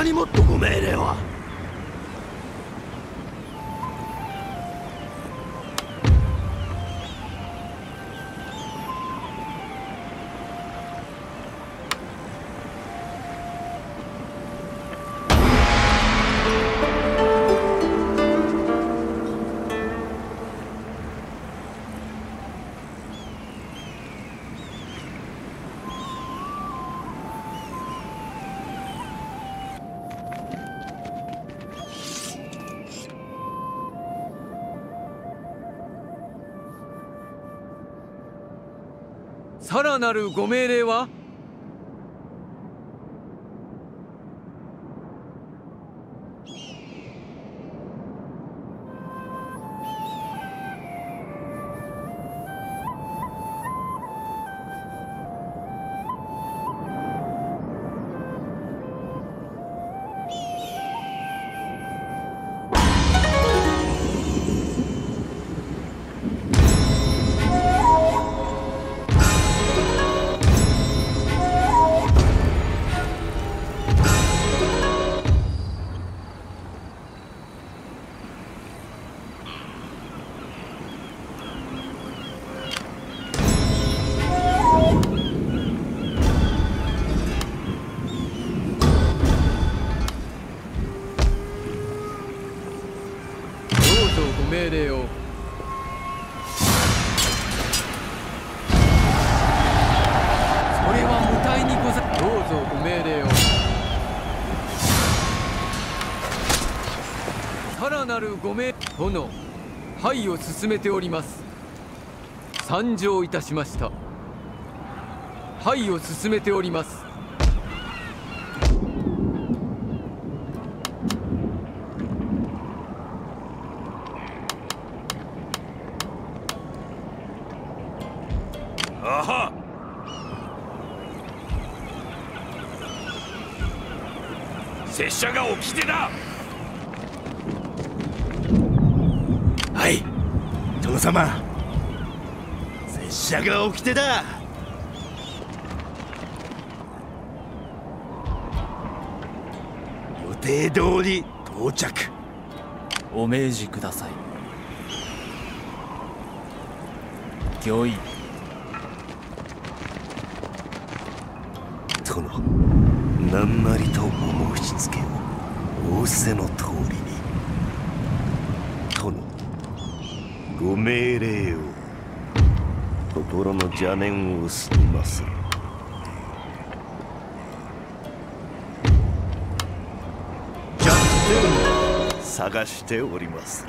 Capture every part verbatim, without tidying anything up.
他にもっとご命令は。 さらなるご命令は。命令を。それは無体にござ。どうぞご命令を。さらなるご命。殿、拝を進めております。参上いたしました。拝を進めております。 あは拙者が掟だ。はい、殿様、拙者が掟だ。予定通り到着。 お命じください。御意。 殿、何なりとお申し付けを仰せの通りに。殿、ご命令を。心の邪念を済ませる。弱点を探しておりまする。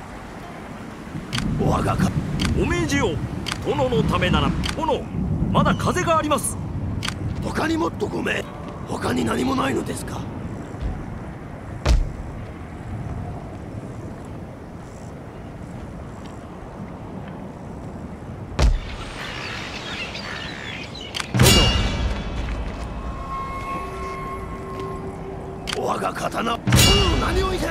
我がかお命じよ。殿のためなら。殿、まだ風があります。 他にもっとごめん。他に何もないのですか。殿、我が刀。うん、何をいて。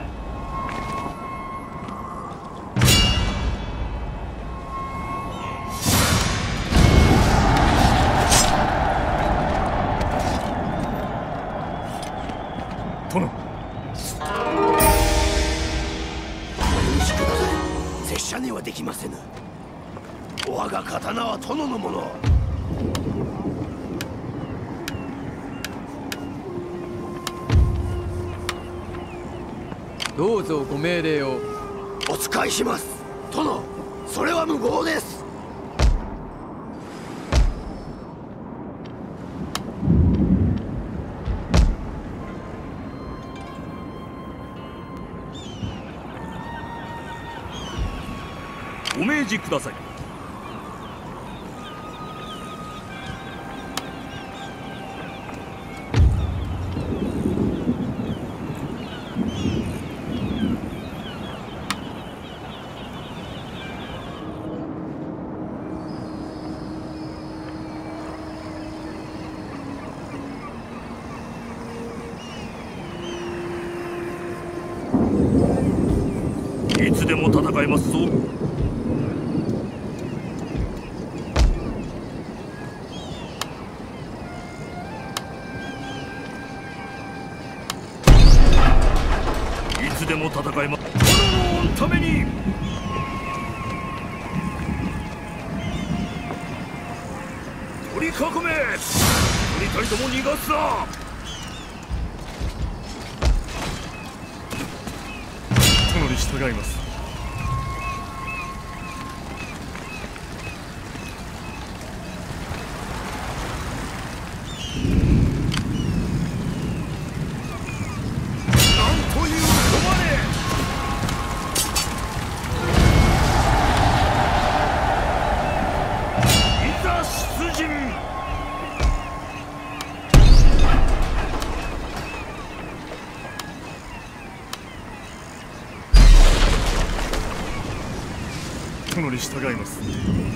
殿、 お許しください。拙者にはできませぬ。我が刀は殿のもの。 どうぞご命令を。 お使いします。殿、それは無謀です。 お命じください。いつでも戦えますぞ。 のために。取り囲め。一人とも逃がすな。 殿に従います。殿に従います。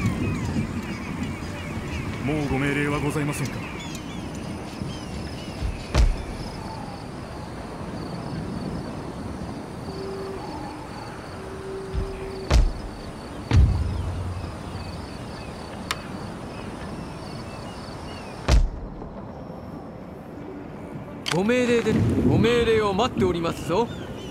もうご命令はございませんか。 ご命令でご命令を待っておりますぞ。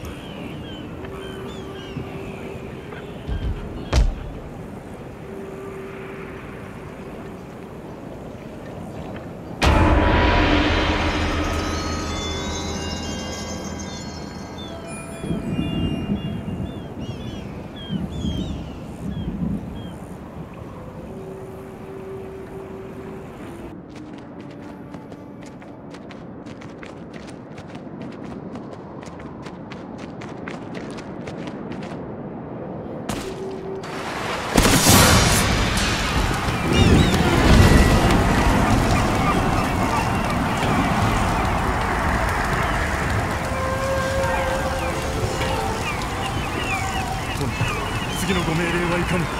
次のご命令はいかに。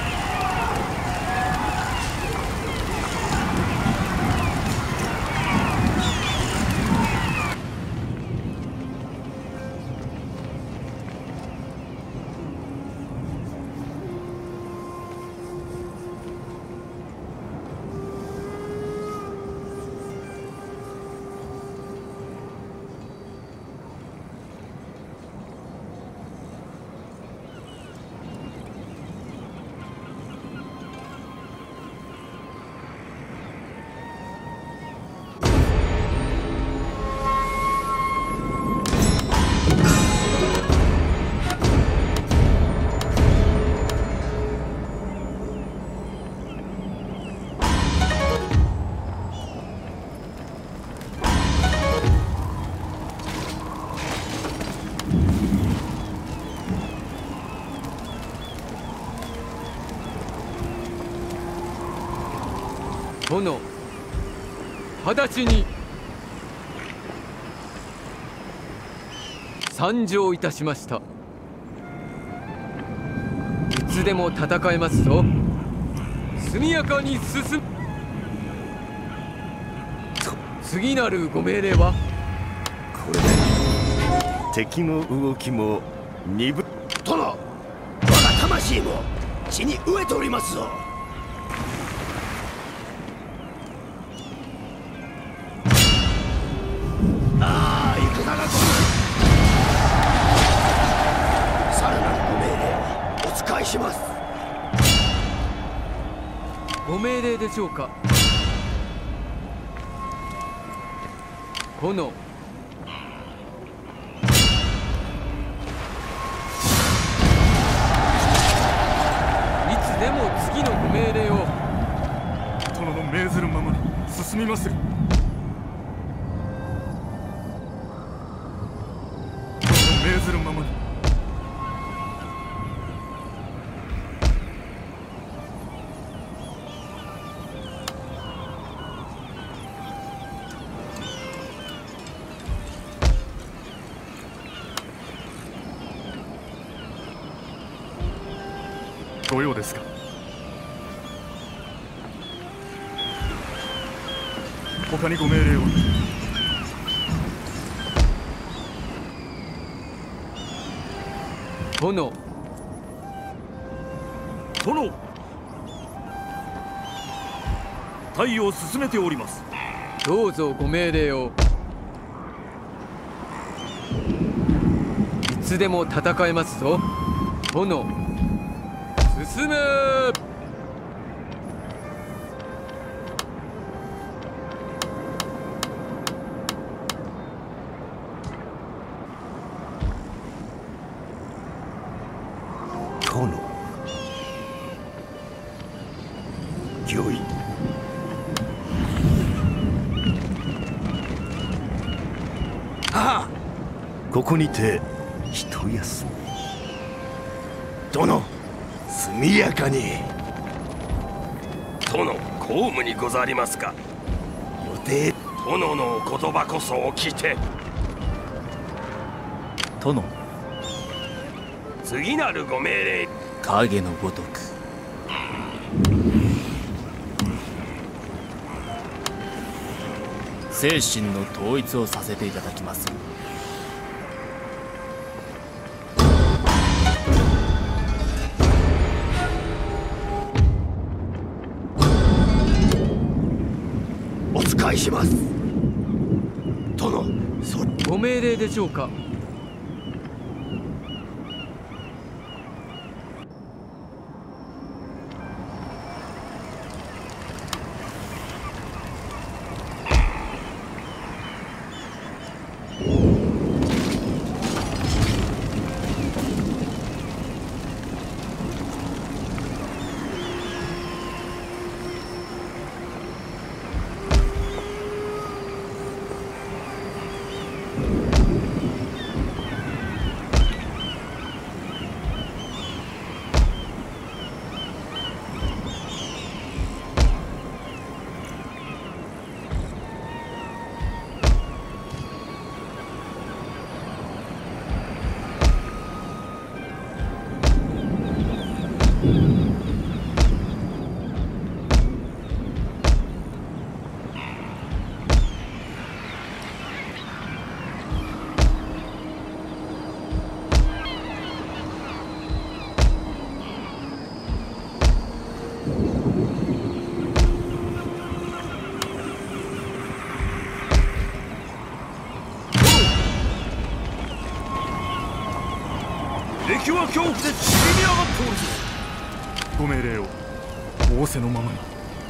殿、直ちに参上いたしました。いつでも戦えますぞ。速やかに進む。次なるご命令は。 これで敵の動きも鈍。殿、我が魂も血に飢えておりますぞ。します。 ご命令でしょうか。殿、いつでも次のご命令を。 殿の命ずるままに進みまする。殿の命ずるままに。ご用ですか。他にご命令を。 殿、 殿、隊を進めております。 どうぞご命令を。いつでも戦えますぞ。殿、進め。 殿、御意。 はここにて一休み。殿、速やかに。 殿、公務にござりますか。 予定。 殿のお言葉こそおきて。 殿、 次なるご命令。 影のごとく。精神の統一をさせていただきます。 お使いします。殿、そご命令でしょうか。 敵は恐怖で散り上がっておるぞ。 ご命令を仰せのままに。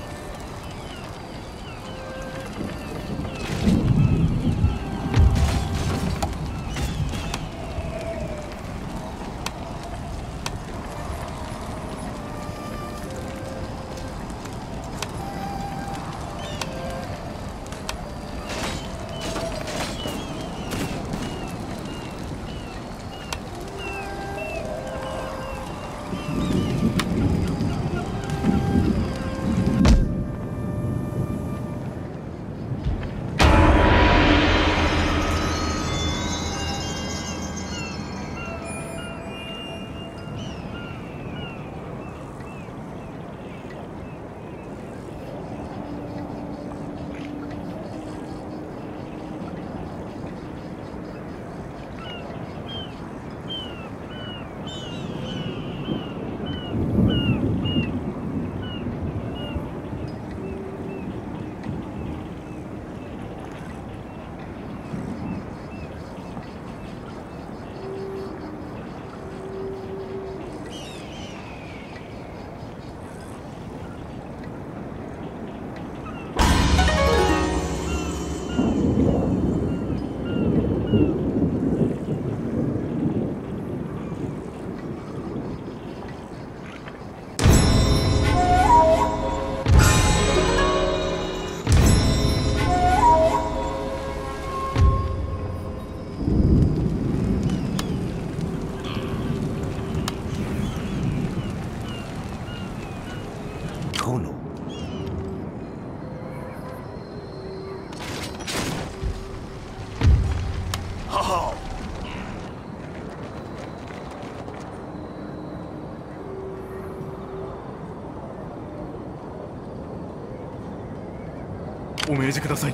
お命じください。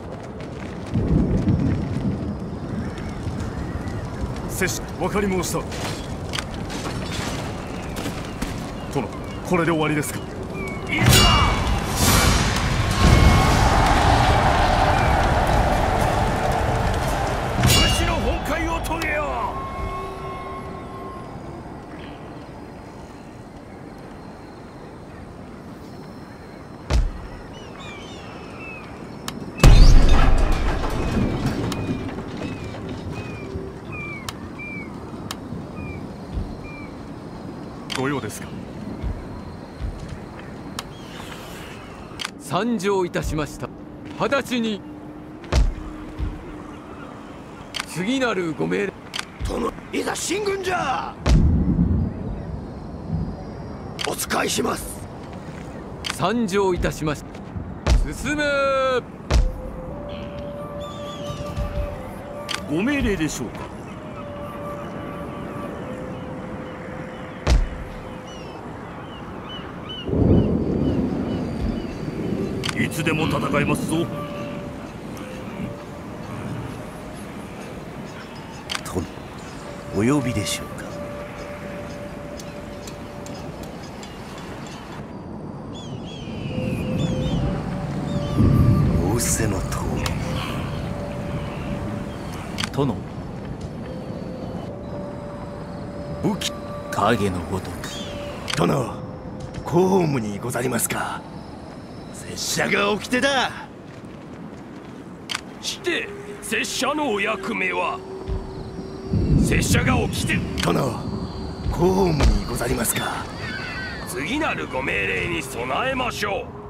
摂氏、分かり申した。殿、これで終わりですか。 いざ武士の本懐を遂げよう。 ご用ですか。 参上いたしました。直ちに次なるご命令。 殿、いざ進軍じゃ。お使いします。 参上いたしました。進め。 ご命令でしょうか。いつでも戦えますぞ。 殿、お呼びでしょうか。仰せのとおり。 殿、 武器。 影のごとく。 殿、公務にござりますか。拙者が掟だ。 して拙者のお役目は。拙者が掟。 殿、公務にござりますか。 次なるご命令に備えましょう。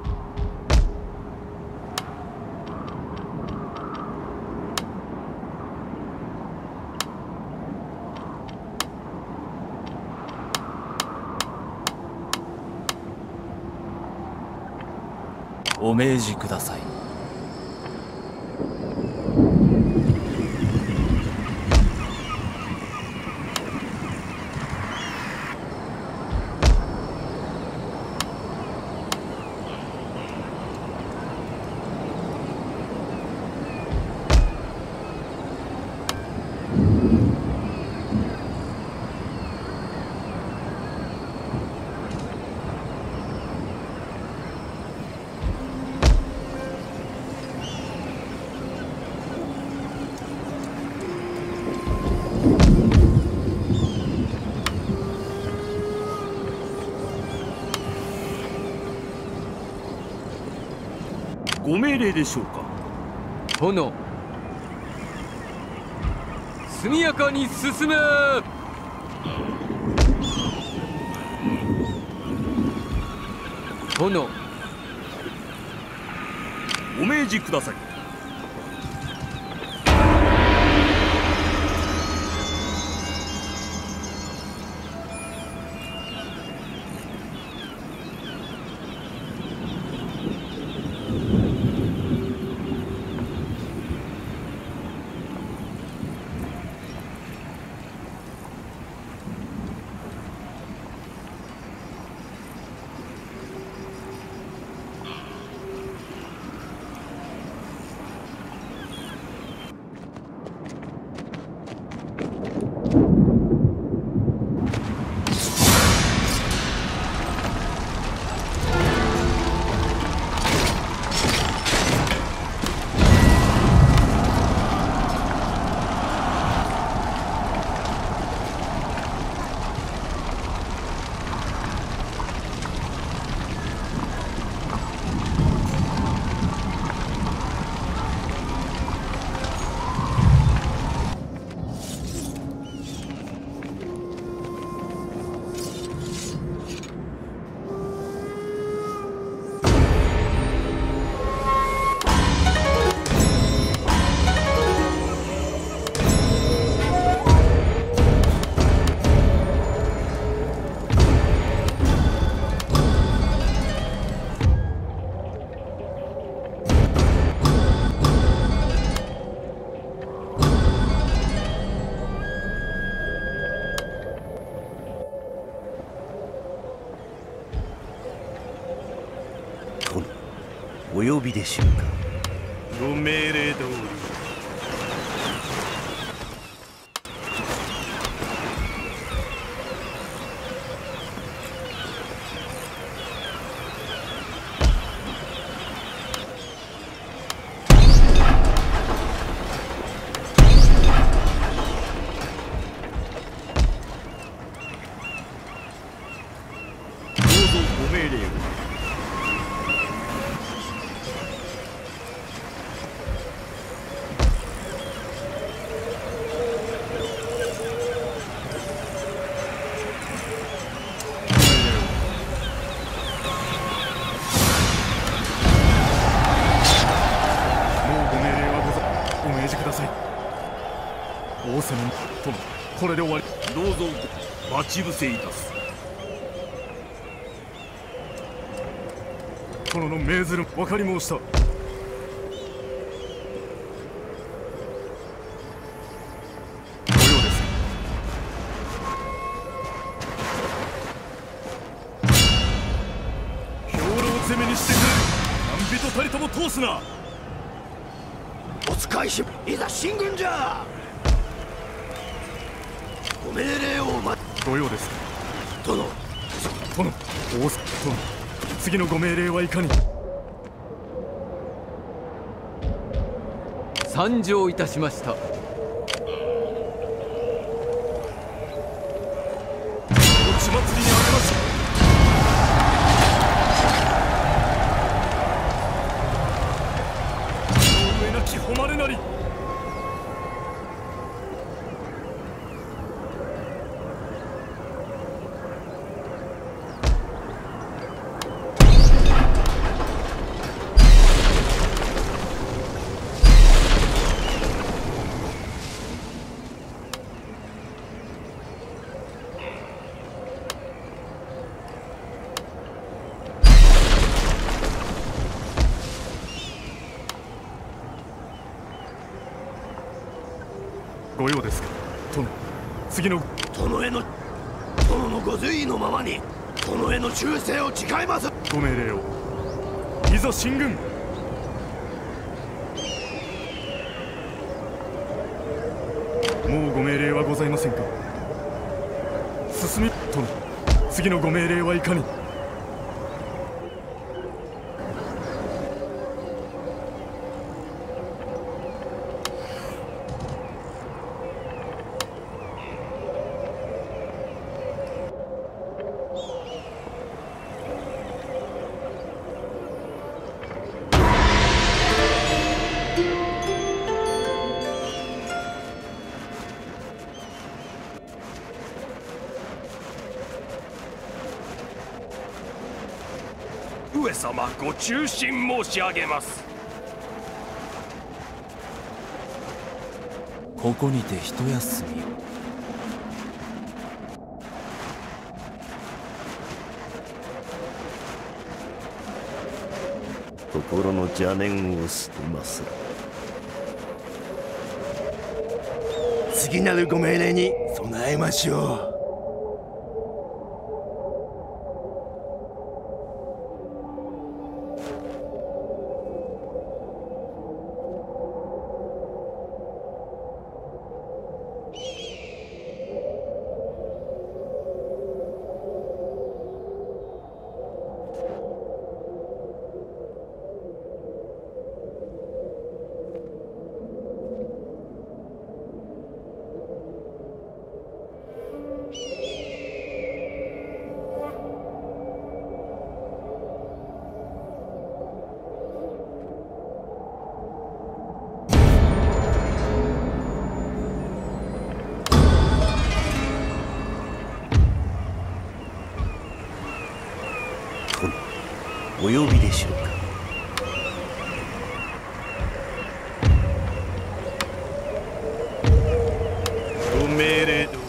お命じください。 ご命令でしょうか。 殿、速やかに進め。殿、 お命じください。 お呼びでしょうか。 ご命令通り。 どうぞご命令を。 せぬ。殿、これで終わり。 どうぞ待ち伏せいたす。 殿の命ずる分かり申した。御用です。兵糧攻めにしてくれ。何人たりとも通すな。 お使いし、いざ進軍じゃ。ご命令を待っ。 御用です。 殿。 殿、大須殿、次のご命令はいかに。 参上いたしました。 お血祭りにあげましょう。上なき誉れなり。御用ですか。殿、次の。 殿への殿のご随意のままに殿への忠誠を誓います。 ご命令を。いざ進軍。もうご命令はございませんか。進み。殿、次のご命令はいかに。 上様ご忠心申し上げます。 ここにて一休みを。 心の邪念を捨てます。次なるご命令に備えましょう。お呼びでしょうか。ご命令通り。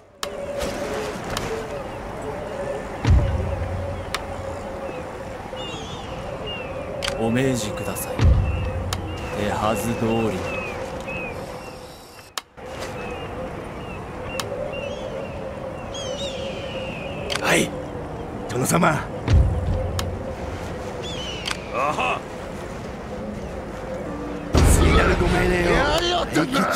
お命じください。手はず通り。 はい、殿様。 あは次なるご命令を。やりよったな。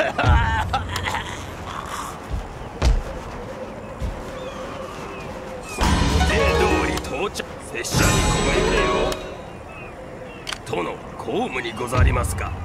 予定通り到着。拙者にご命令を。殿、公務にござりますか。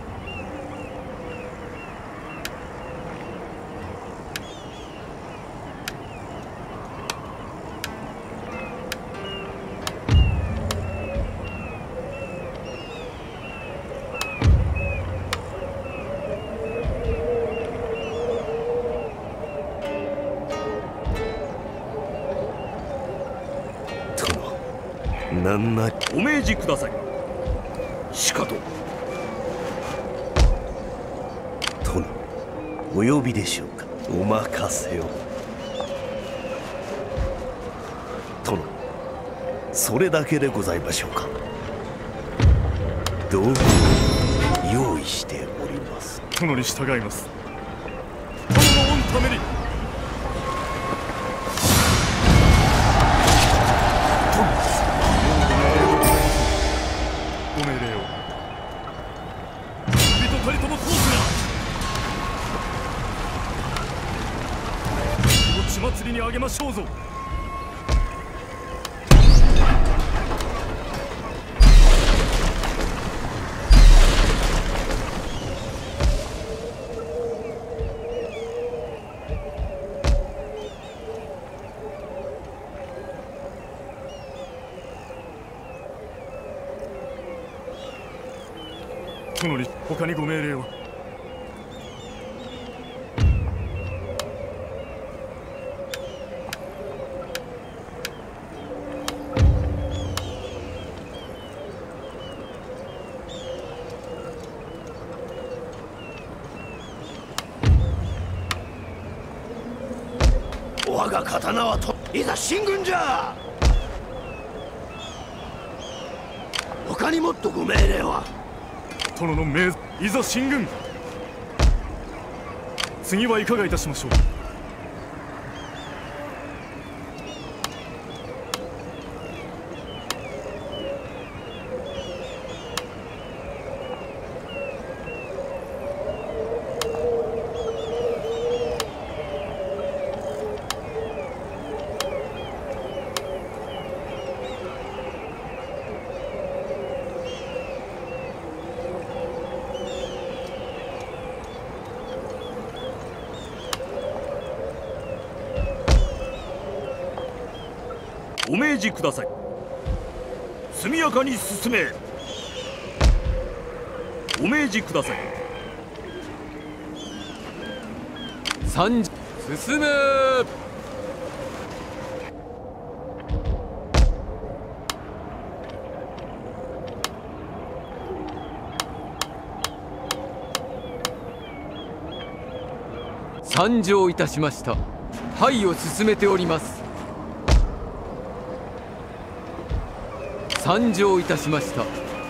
なんなりお命じください。しかと。 殿、 お呼びでしょうか。お任せを。殿、それだけでございましょうか。道具を用意しております。 殿に従います。殿の御ために。ご命令を。人たりとも通すな。血祭りにあげましょうぞ。殿に他にご命令は。 我が刀はといざ進軍じゃ。他にもっとご命令は。 殿の命いざ進軍。次はいかがいたしましょう。 お命じください。速やかに進め。お命じください。 三進め。参上いたしました。配を進めております。参上いたしました。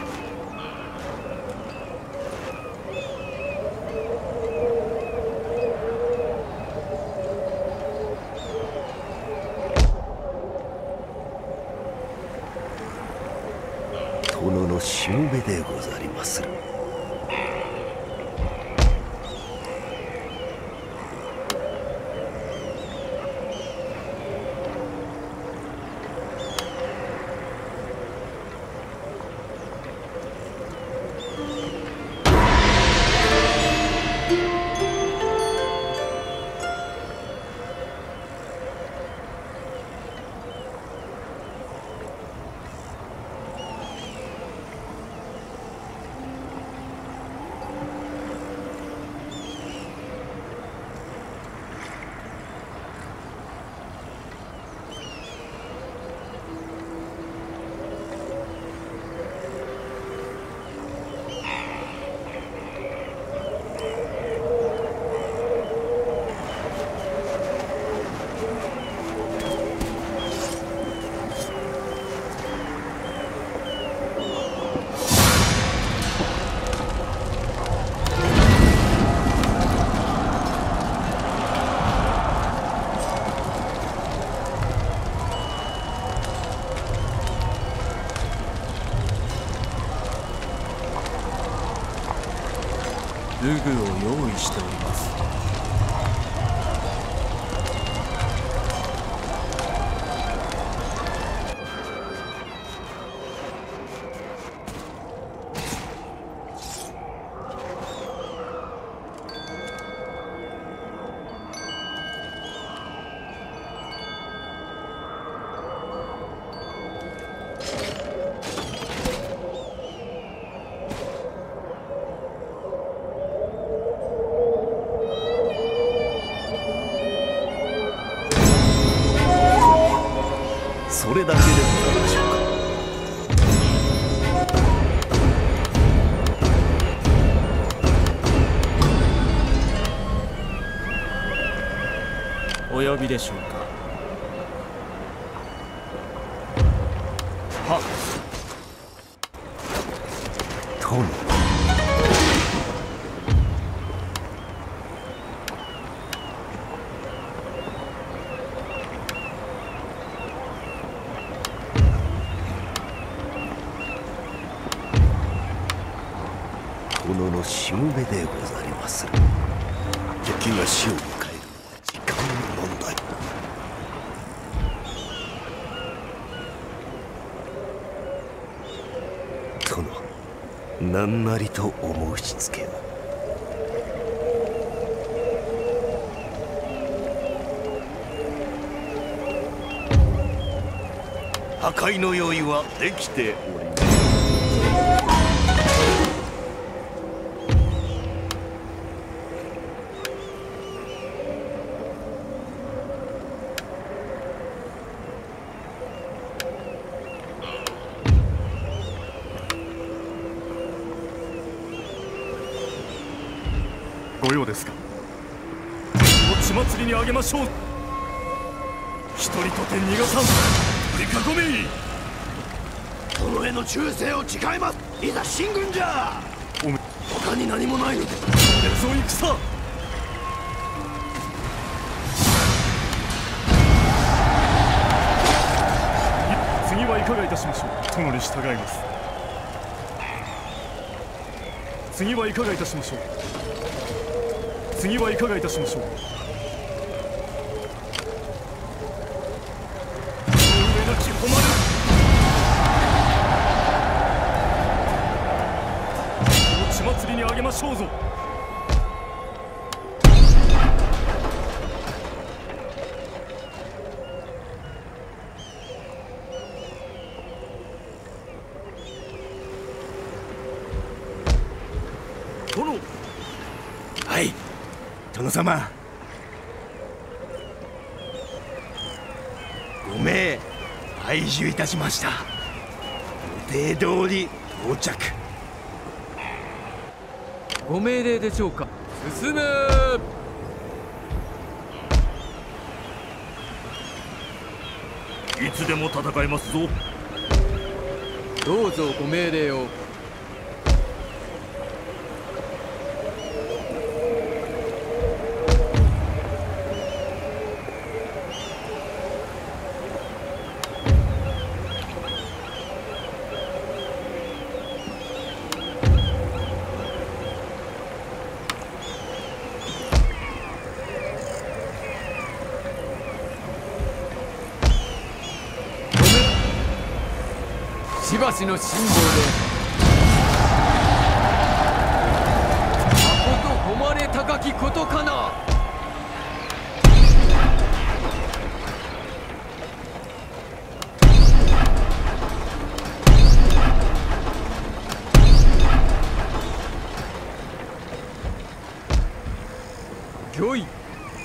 殿のしもべでござりまする。 武具を用意しております。 それだけでございましょうか。 びでしょうか。 はっ。 殿。殿のしもべでござりまする。敵が死を迎えるのは時間の問題。殿、何なりとお申しつけを。破壊の用意はできております。 ご用ですか。血祭りにあげましょう。一人とて逃がさん。取り囲め。 殿への忠誠を誓います。いざ進軍じゃ。 おめ他に何もないので。 それぞ戦。次はいかがいたしましょう。殿に従います。次はいかがいたしましょう。次はいかがいたしましょう。上の木誉る。血祭りにあげましょうぞ。 殿。 はい、殿様。ご命拝受いたしました。予定通り到着。 ご命令でしょうか。進め。 いつでも戦えますぞ。 どうぞご命令を。しばしの辛抱でまこと誉れ高きことかな。御意。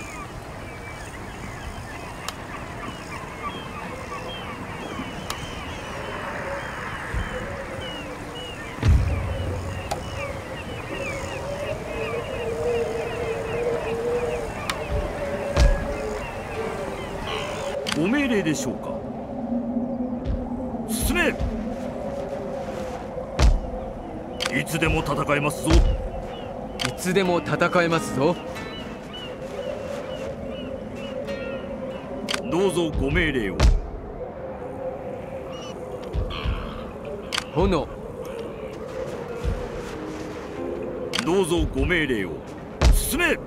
ご命令でしょうか。進め。いつでも戦えますぞ。 いつでも戦えますぞ。 どうぞご命令を。 殿。 どうぞご命令を。進め。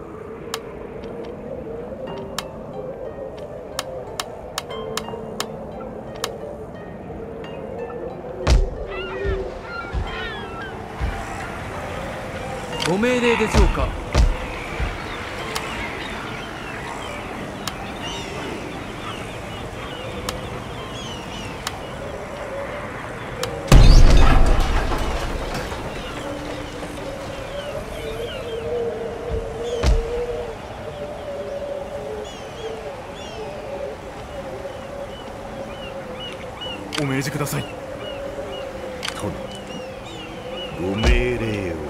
ご命令でしょうか。 お命じください。 殿、ご命令を。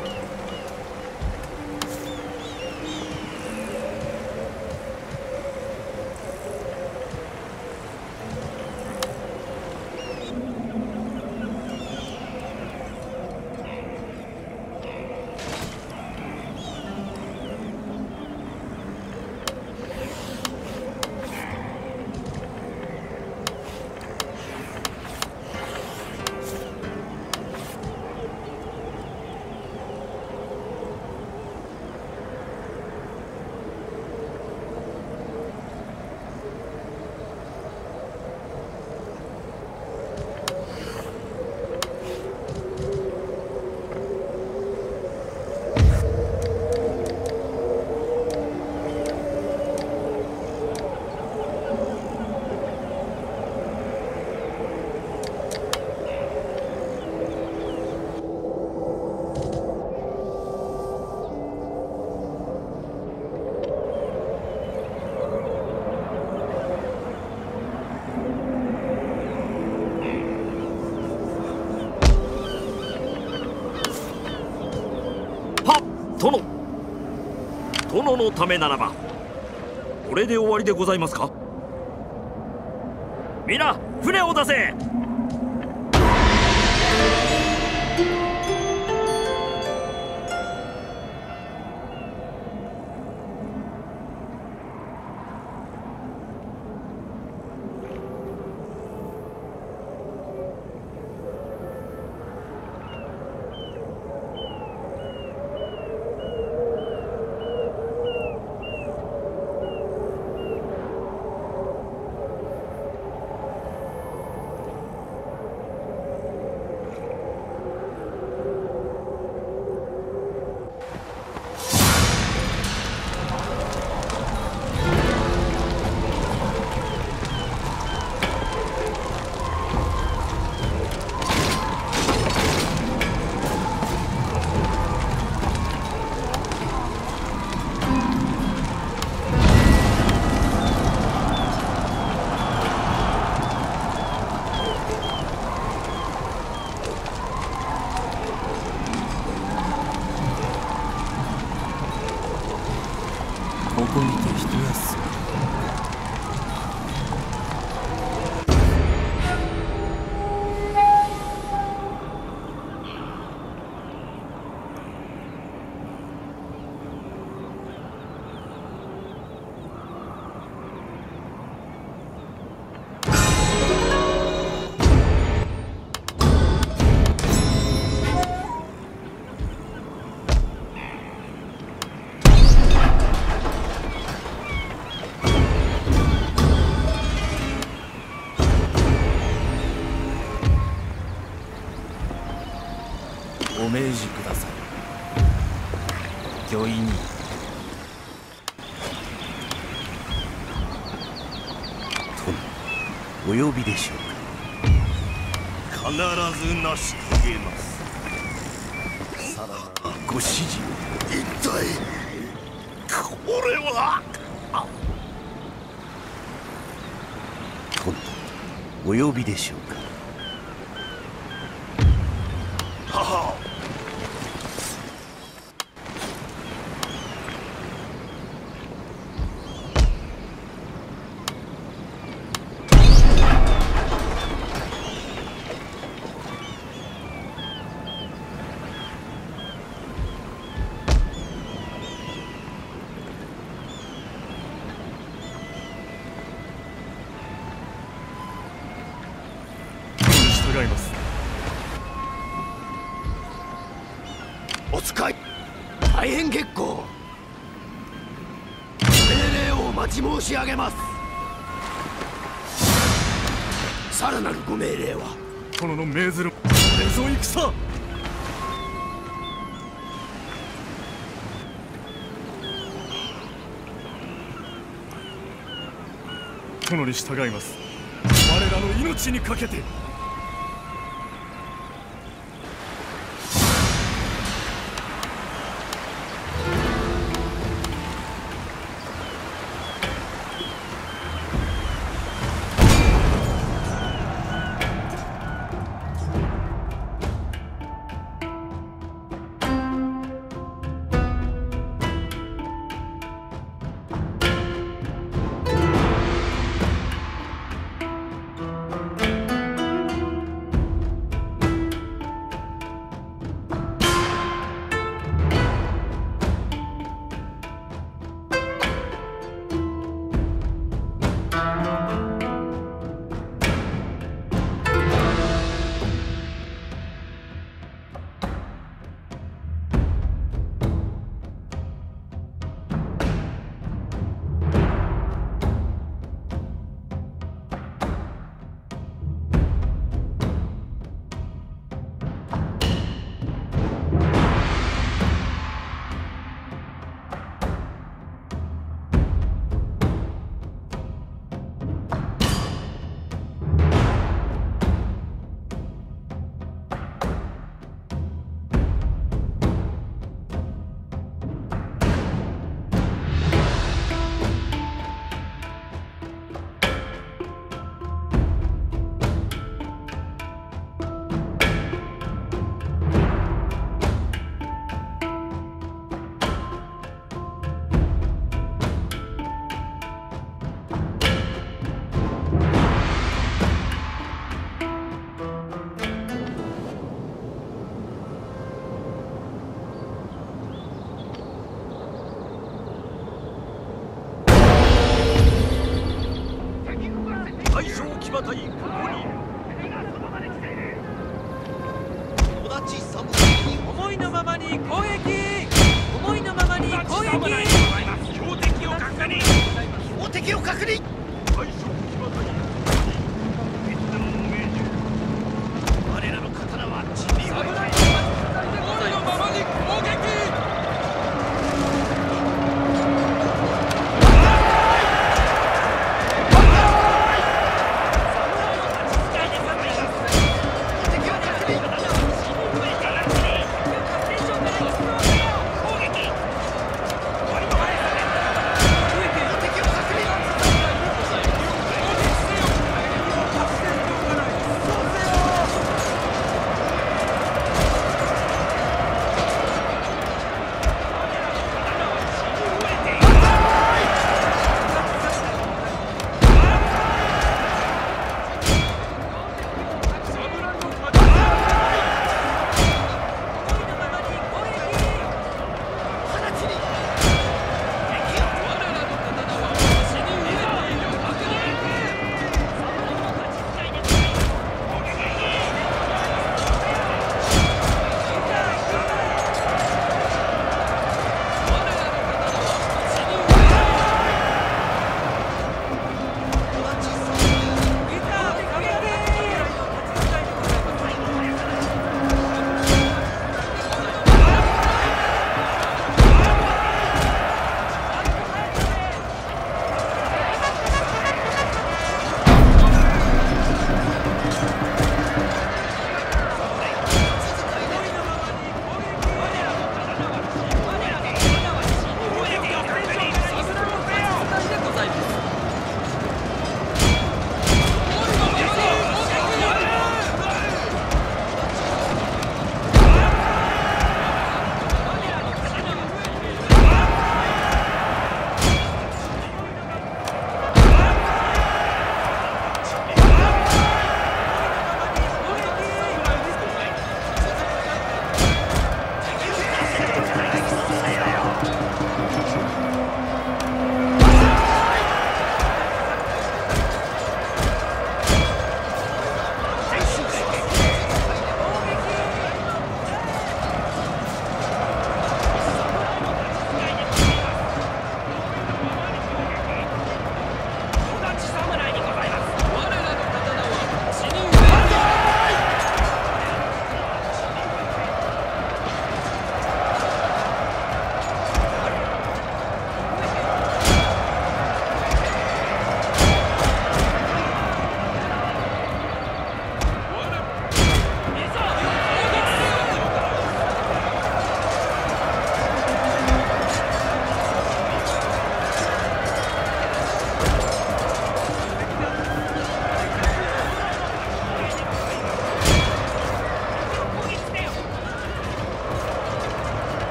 殿のためならばこれで終わりでございますか。皆船を出せ。 ここにて一休み。お命じください。御意に。 殿、お呼びでしょうか。必ず成し遂げます。さらなるご指示を。一体これは。殿、お呼びでしょうか。 従います。 お使い、大変結構。命令をお待ち申し上げます。さらなるご命令は。 殿の命ずるこれぞ戦。殿に従います。我らの命にかけて。 大将騎馬隊ここに。 思いのままに攻撃。思いのままに攻撃。 標的を確認。 標的を確認。 大将騎馬隊。 我らの刀は地に思いのままに攻撃。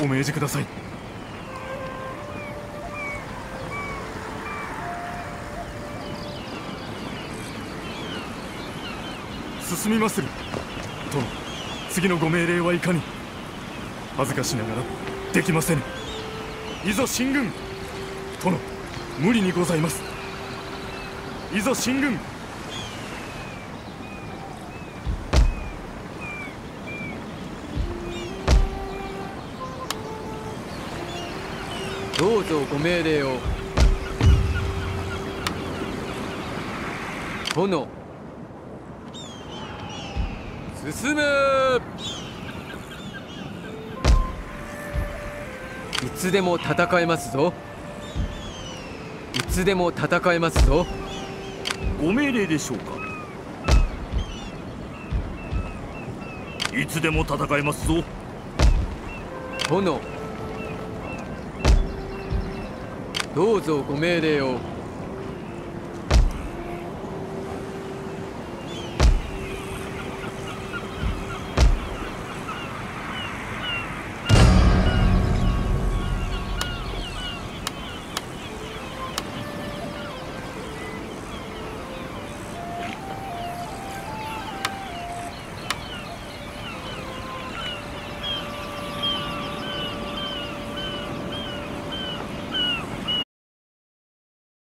お命じください。進みまする。殿、次のご命令はいかに。恥ずかしながらできませぬ。いざ進軍。殿、無理にございます。いざ進軍。 どうぞご命令を。殿、進め。いつでも戦えますぞ。いつでも戦えますぞ。 ご命令でしょうか。いつでも戦えますぞ。 殿、どうぞご命令を。